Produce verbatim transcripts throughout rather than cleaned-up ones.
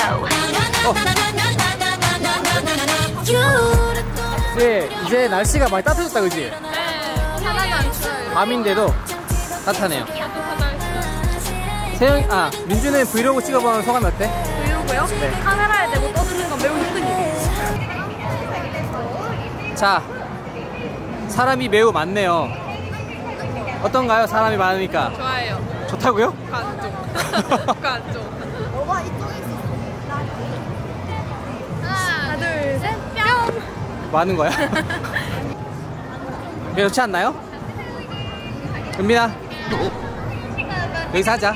어. 네, 이제 날씨가 많이 따뜻해졌다, 그지? 네, 하나도 안 추워요. 밤인데도 따뜻하네요. 세영, 아, 민주는 브이로그 찍어보는 소감이 어때? 브이로그요? 네. 카메라에 대고 떠드는 건 매우 힘든 일이에요. 자, 사람이 매우 많네요. 어떤가요? 사람이 많으니까. 좋아요. 좋다고요? 관종. 관종. 너가 이쪽에 있어. 하나, 둘, 셋, 뿅! 많은 거야? 왜 좋지 않나요? 은민아, 여기서 하자.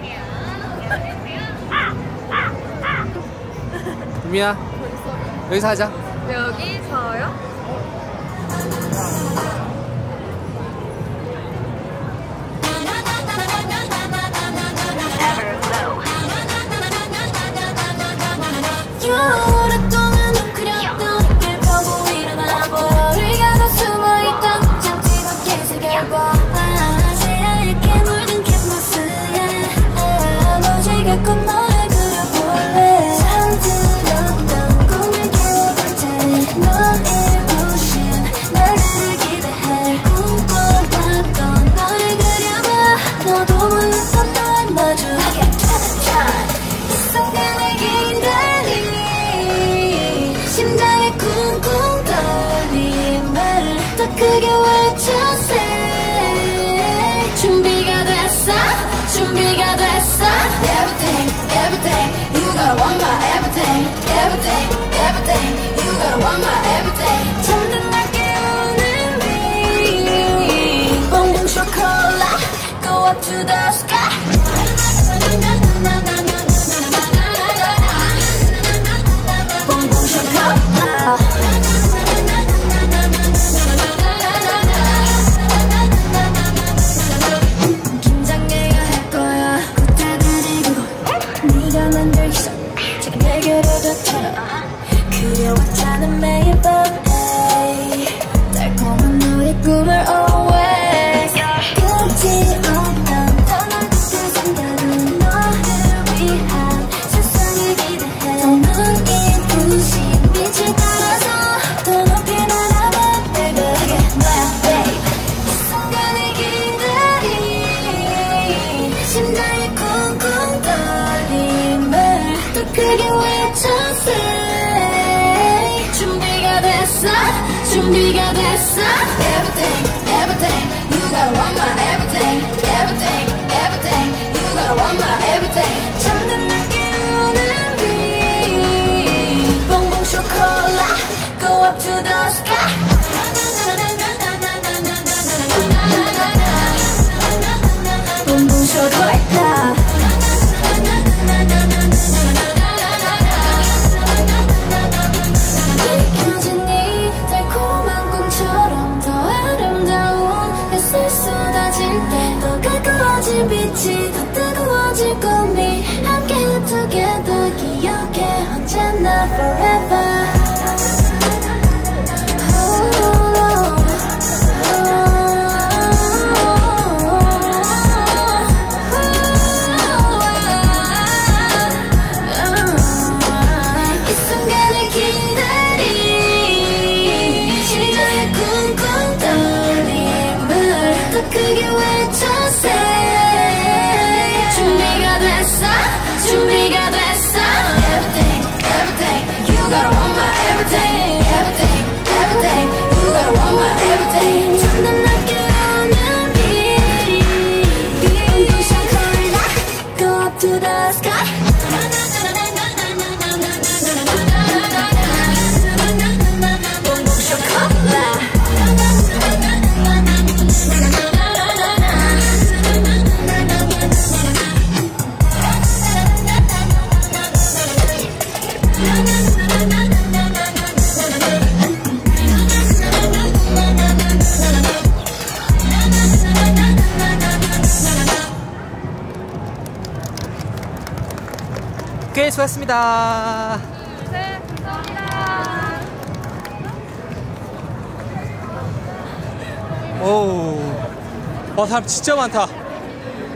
은민아, 여기서 하자. 여기서요? 오랫동안 웅크렸던 길 보고 일어나고 우리가 다 숨어있던 잠시 밖에 새겨봐 새하얗게 물든 캔버스에 아버지가 꼭 너를 그려볼래 잠들었던 꿈을 깨워볼 테니 너의 부신 날들을 기대해 꿈꿔봤던 너를 그려봐 너도 몰랐던 날 마주하게 이 순간을 기다리 심장에 쿵쿵 떨림을 더 크게 외쳐세 준비가 됐어 준비가 됐어 Everything everything you gotta want my everything everything everything you gotta want my everything 잠든 날 깨우는 비 뻥뻥 초콜릿 go up to the sky 긴장해야 할 거야 꽃다리고 네가 만들기 전 지금 내게로 덮쳐라 그려왔잖아 매일 밤 에이, 달콤한 너의 꿈을 always 끝이 없던 더 넓은 생각은 너를 위한 세상을 기대해 더 눈이 부신 빛을 따라서 더 높이 날아가 baby 그게 너야 babe 이 순간을 기다리 심장이 쿵쿵 떨림을 더 크게 외쳐세 준비가 됐어 준비가 됐어 Everything everything you gotta want my everything everything everything you gotta want my everything 잠든 날 깨우는 비 뻥뻥 초콜릿 go up to the sky 뻥뻥 초콜릿 느껴진 이 달콤한 꿈처럼 더 아름다운 햇살 쏟아질 때 더 가까워질 빛이 더 뜨거워질 꿈이 함께 together 기억해 언제나 forever 크게 외쳐세 준비가 됐어 준비가 됐어 Everything everything you gotta want my everything everything everything you gotta want my everything 잠든 날 깨우는 빛 빙빙 초콜릿 go up to the sky 빙빙 초콜릿 오케이, 수고하셨습니다. 네, 감사합니다. 오, 와, 사람 진짜 많다.